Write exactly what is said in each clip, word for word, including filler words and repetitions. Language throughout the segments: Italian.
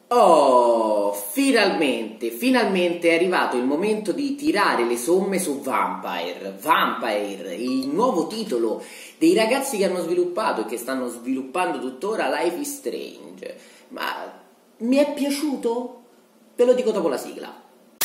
Oh, finalmente, finalmente è arrivato il momento di tirare le somme su Vampire. Vampire, il nuovo titolo dei ragazzi che hanno sviluppato e che stanno sviluppando tuttora Life is Strange. Ma mi è piaciuto? Ve lo dico dopo la sigla.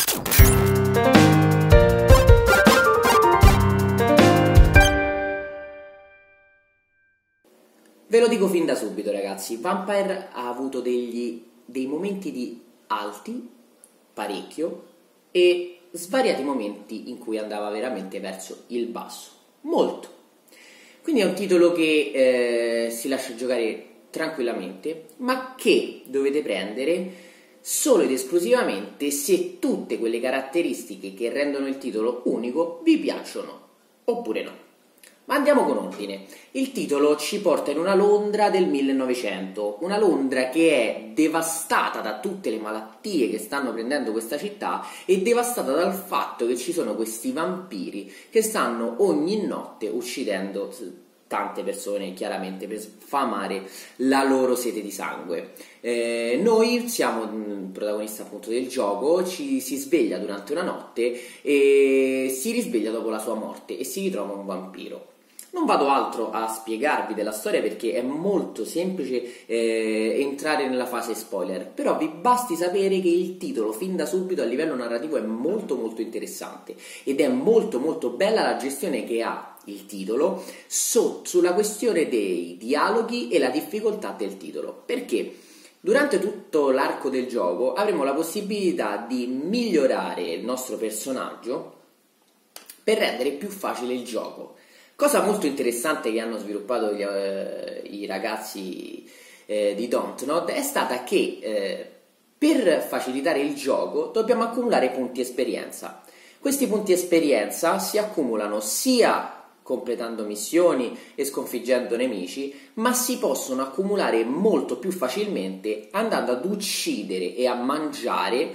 Ve lo dico fin da subito, ragazzi, Vampire ha avuto degli, dei momenti di alti, parecchio, e svariati momenti in cui andava veramente verso il basso, molto. Quindi è un titolo che eh, si lascia giocare tranquillamente, ma che dovete prendere solo ed esclusivamente se tutte quelle caratteristiche che rendono il titolo unico vi piacciono, oppure no. Ma andiamo con ordine. Il titolo ci porta in una Londra del millenovecento, una Londra che è devastata da tutte le malattie che stanno prendendo questa città e devastata dal fatto che ci sono questi vampiri che stanno ogni notte uccidendo tante persone, chiaramente per sfamare la loro sete di sangue. Eh, noi siamo il protagonista appunto del gioco, ci si sveglia durante una notte e si risveglia dopo la sua morte e si ritrova un vampiro. Non vado altro a spiegarvi della storia perché è molto semplice eh, entrare nella fase spoiler, però vi basti sapere che il titolo fin da subito a livello narrativo è molto molto interessante ed è molto molto bella la gestione che ha il titolo so, sulla questione dei dialoghi e la difficoltà del titolo, perché durante tutto l'arco del gioco avremo la possibilità di migliorare il nostro personaggio per rendere più facile il gioco. Cosa molto interessante che hanno sviluppato gli, eh, i ragazzi eh, di Dontnod è stata che eh, per facilitare il gioco dobbiamo accumulare punti esperienza. Questi punti esperienza si accumulano sia completando missioni e sconfiggendo nemici, ma si possono accumulare molto più facilmente andando ad uccidere e a mangiare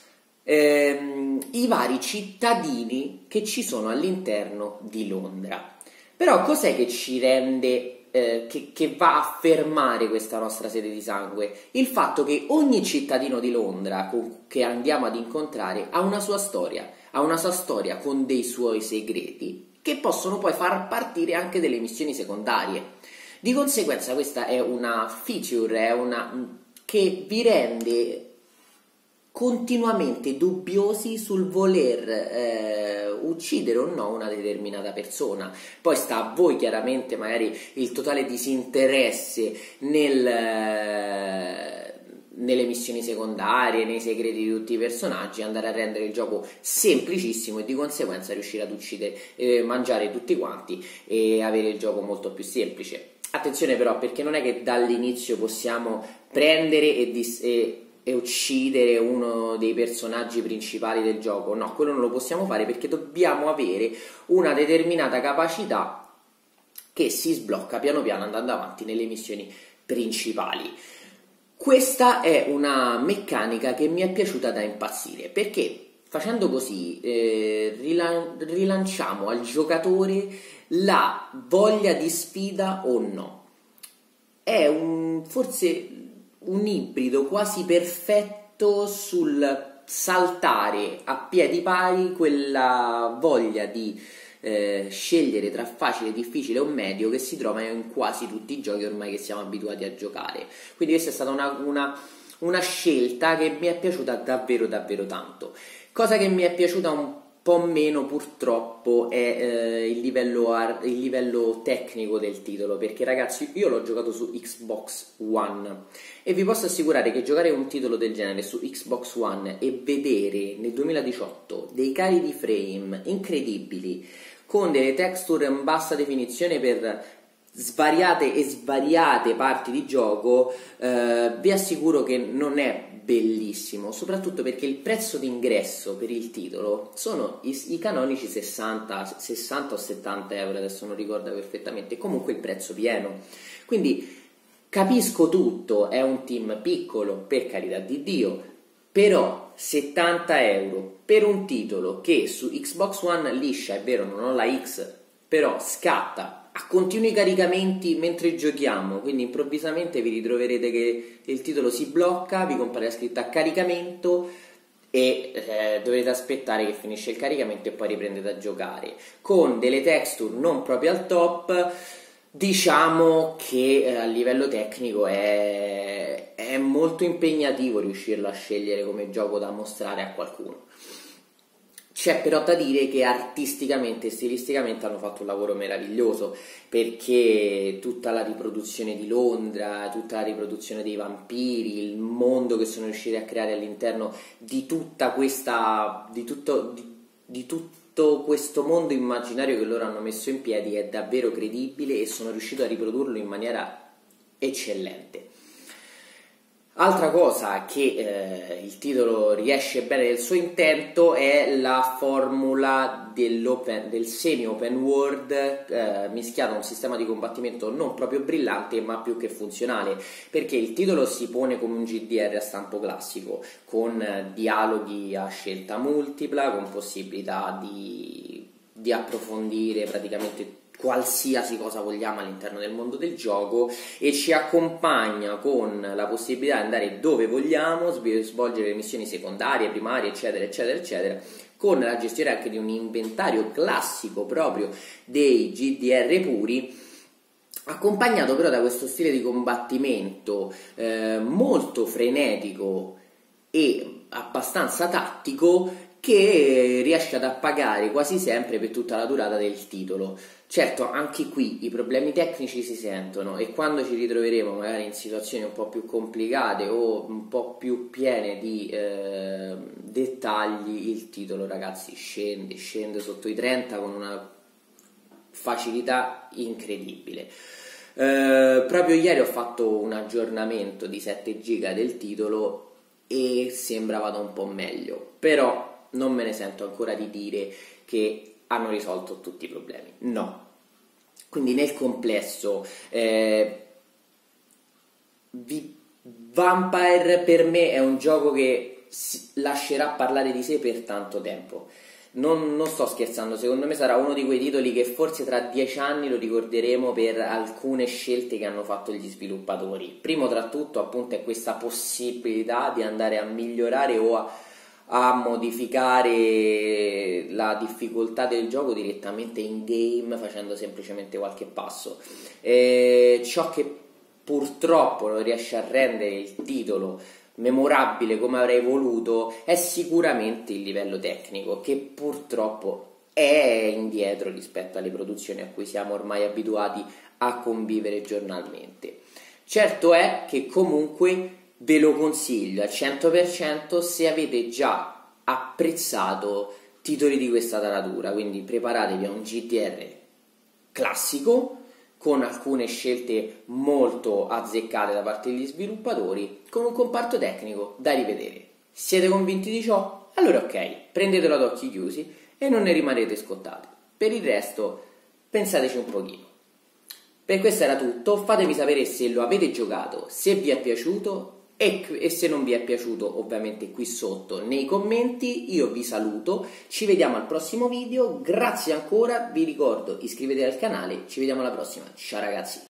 ehm, i vari cittadini che ci sono all'interno di Londra. Però cos'è che ci rende, eh, che, che va a fermare questa nostra sete di sangue? Il fatto che ogni cittadino di Londra con, che andiamo ad incontrare ha una sua storia, ha una sua storia con dei suoi segreti che possono poi far partire anche delle missioni secondarie. Di conseguenza questa è una feature, è una che vi rende continuamente dubbiosi sul voler eh, uccidere o no una determinata persona. Poi sta a voi chiaramente magari il totale disinteresse nel, eh, nelle missioni secondarie, nei segreti di tutti i personaggi, andare a rendere il gioco semplicissimo e di conseguenza riuscire ad uccidere, eh, mangiare tutti quanti e avere il gioco molto più semplice. Attenzione però, perché non è che dall'inizio possiamo prendere e, dis- e e uccidere uno dei personaggi principali del gioco. No, quello non lo possiamo fare perché dobbiamo avere una determinata capacità che si sblocca piano piano andando avanti nelle missioni principali. Questa è una meccanica che mi è piaciuta da impazzire, perché facendo così eh, rilan- rilanciamo al giocatore la voglia di sfida o no. È un forse un ibrido quasi perfetto sul saltare a piedi pari quella voglia di eh, scegliere tra facile, difficile o medio che si trova in quasi tutti i giochi ormai che siamo abituati a giocare. Quindi questa è stata una, una, una scelta che mi è piaciuta davvero davvero tanto. Cosa che mi è piaciuta un po' meno purtroppo è eh, il, livello ar- il livello tecnico del titolo, perché ragazzi io l'ho giocato su Xbox One e vi posso assicurare che giocare un titolo del genere su Xbox One e vedere nel duemiladiciotto dei cali di frame incredibili con delle texture in bassa definizione per svariate e svariate parti di gioco, eh, vi assicuro che non è bellissimo, soprattutto perché il prezzo d'ingresso per il titolo sono i, i canonici sessanta, sessanta o settanta euro, adesso non ricordo perfettamente, comunque il prezzo pieno. Quindi capisco tutto, è un team piccolo, per carità di Dio, però settanta euro per un titolo che su Xbox One liscia, è vero non ho la X, però scatta ha continui caricamenti mentre giochiamo, quindi improvvisamente vi ritroverete che il titolo si blocca, vi compare la scritta caricamento e eh, dovete aspettare che finisce il caricamento e poi riprendete a giocare, con delle texture non proprio al top. Diciamo che eh, a livello tecnico è, è molto impegnativo riuscirlo a scegliere come gioco da mostrare a qualcuno. C'è però da dire che artisticamente e stilisticamente hanno fatto un lavoro meraviglioso, perché tutta la riproduzione di Londra, tutta la riproduzione dei vampiri, il mondo che sono riusciti a creare all'interno di tutta questa, di tutto, di, di tutto questo mondo immaginario che loro hanno messo in piedi è davvero credibile e sono riuscito a riprodurlo in maniera eccellente. Altra cosa che eh, il titolo riesce bene nel suo intento è la formula del semi-open world eh, mischiato a un sistema di combattimento non proprio brillante ma più che funzionale, perché il titolo si pone come un G D R a stampo classico, con eh, dialoghi a scelta multipla, con possibilità di, di approfondire praticamente qualsiasi cosa vogliamo all'interno del mondo del gioco, e ci accompagna con la possibilità di andare dove vogliamo, svolgere le missioni secondarie, primarie, eccetera eccetera eccetera, con la gestione anche di un inventario classico proprio dei G D R puri, accompagnato però da questo stile di combattimento eh, molto frenetico e abbastanza tattico, che riesce ad appagare quasi sempre per tutta la durata del titolo. Certo, anche qui i problemi tecnici si sentono, e quando ci ritroveremo magari in situazioni un po' più complicate o un po' più piene di eh, dettagli, il titolo, ragazzi, scende, scende sotto i trenta con una facilità incredibile. Eh, proprio ieri ho fatto un aggiornamento di sette giga del titolo e sembra vada un po' meglio, però non me ne sento ancora di dire che hanno risolto tutti i problemi, no. Quindi nel complesso eh, Vampire per me è un gioco che lascerà parlare di sé per tanto tempo. Non, non sto scherzando, secondo me sarà uno di quei titoli che forse tra dieci anni lo ricorderemo per alcune scelte che hanno fatto gli sviluppatori. Primo tra tutto appunto è questa possibilità di andare a migliorare o a a modificare la difficoltà del gioco direttamente in game, facendo semplicemente qualche passo. E ciò che purtroppo non riesce a rendere il titolo memorabile come avrei voluto è sicuramente il livello tecnico, che purtroppo è indietro rispetto alle produzioni a cui siamo ormai abituati a convivere giornalmente. Certo è che comunque ve lo consiglio al cento per cento se avete già apprezzato titoli di questa taratura, quindi preparatevi a un G D R classico con alcune scelte molto azzeccate da parte degli sviluppatori, con un comparto tecnico da rivedere. Siete convinti di ciò? Allora ok, prendetelo ad occhi chiusi e non ne rimanete scottati. Per il resto pensateci un pochino. Per questo era tutto, fatemi sapere se lo avete giocato, se vi è piaciuto. E, e se non vi è piaciuto, ovviamente qui sotto nei commenti. Io vi saluto, ci vediamo al prossimo video, grazie ancora, vi ricordo iscrivetevi al canale, ci vediamo alla prossima, ciao ragazzi.